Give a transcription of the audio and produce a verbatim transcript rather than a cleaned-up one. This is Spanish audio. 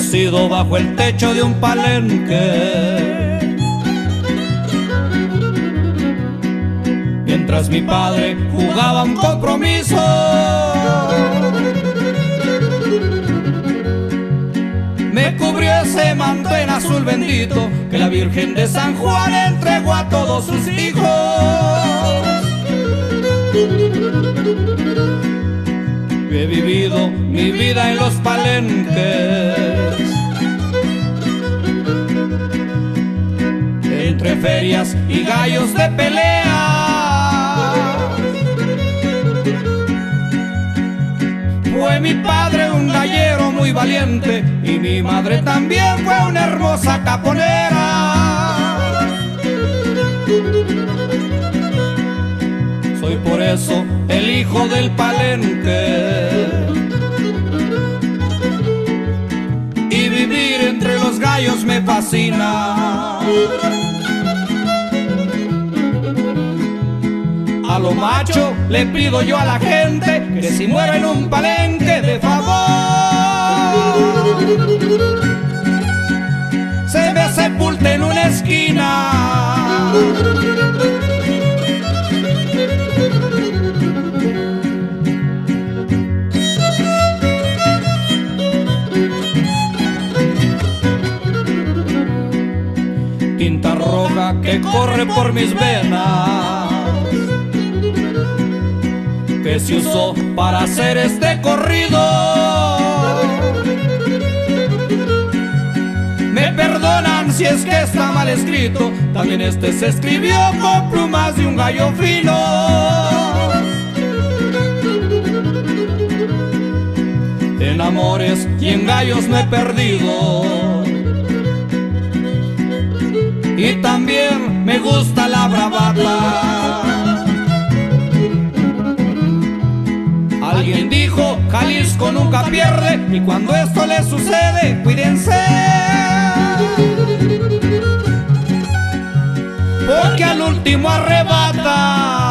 crecido bajo el techo de un palenque, mientras mi padre jugaba un compromiso. Me cubrió ese manto en azul bendito que la Virgen de San Juan entregó a todos sus hijos. He vivido mi vida en los palenques, entre ferias y gallos de pelea. Fue mi padre un gallero muy valiente y mi madre también fue una hermosa caponera. Soy por eso el hijo del palenque, y vivir entre los gallos me fascina. A lo macho le pido yo a la gente que si muero en un palenque, de favor se me sepulte en una esquina. Tinta roja que corre por mis venas, que se usó para hacer este corrido. Me perdonan si es que está mal escrito, también este se escribió con plumas de un gallo fino. En amores y en gallos me he perdido, y también me gusta la bravata. Alguien dijo, Jalisco nunca pierde, y cuando esto le sucede, cuídense, porque al último arrebata.